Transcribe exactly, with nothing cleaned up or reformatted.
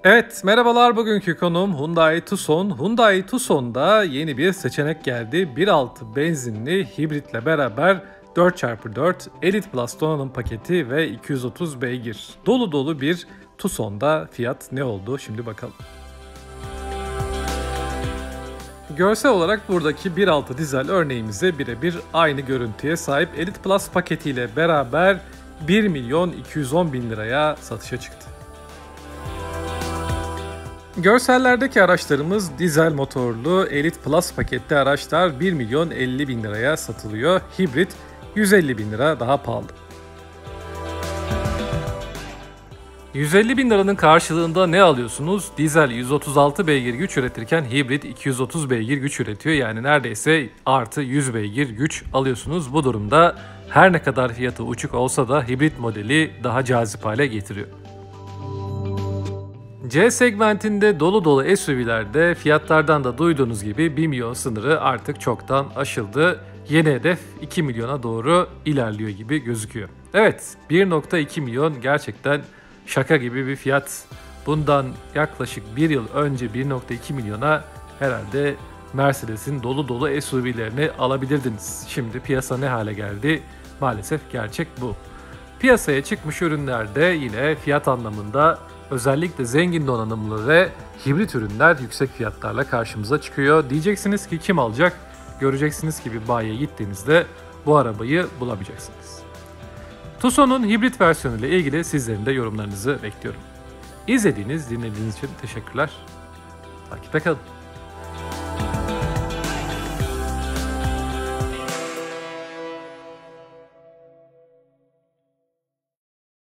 Evet, merhabalar. Bugünkü konuğum Hyundai Tucson. Hyundai Tucson'da yeni bir seçenek geldi. bir nokta altı benzinli hibritle beraber dört çarpı dört Elite Plus donanım paketi ve iki yüz otuz beygir. Dolu dolu bir Tucson'da fiyat ne oldu? Şimdi bakalım. Görsel olarak buradaki bir nokta altı dizel örneğimize birebir aynı görüntüye sahip. Elite Plus paketiyle beraber bir milyon iki yüz on bin liraya satışa çıktı. Görsellerdeki araçlarımız dizel motorlu Elite Plus paketli araçlar bir milyon elli bin liraya satılıyor. Hibrit yüz elli bin lira daha pahalı. yüz elli bin liranın karşılığında ne alıyorsunuz? Dizel yüz otuz altı beygir güç üretirken hibrit iki yüz otuz beygir güç üretiyor. Yani neredeyse artı yüz beygir güç alıyorsunuz. Bu durumda her ne kadar fiyatı uçuk olsa da hibrit modeli daha cazip hale getiriyor. C segmentinde dolu dolu S U V'lerde fiyatlardan da duyduğunuz gibi bir milyon sınırı artık çoktan aşıldı. Yeni hedef iki milyona doğru ilerliyor gibi gözüküyor. Evet, bir nokta iki milyon gerçekten şaka gibi bir fiyat. Bundan yaklaşık bir yıl önce bir nokta iki milyona herhalde Mercedes'in dolu dolu S U V'lerini alabilirdiniz. Şimdi piyasa ne hale geldi? Maalesef gerçek bu. Piyasaya çıkmış ürünlerde yine fiyat anlamında özellikle zengin donanımlı ve hibrit ürünler yüksek fiyatlarla karşımıza çıkıyor. Diyeceksiniz ki kim alacak? Göreceksiniz ki bir bayiye gittiğinizde bu arabayı bulamayacaksınız. Tucson'un hibrit versiyonu ile ilgili sizlerin de yorumlarınızı bekliyorum. İzlediğiniz, dinlediğiniz için teşekkürler. Takipte kalın.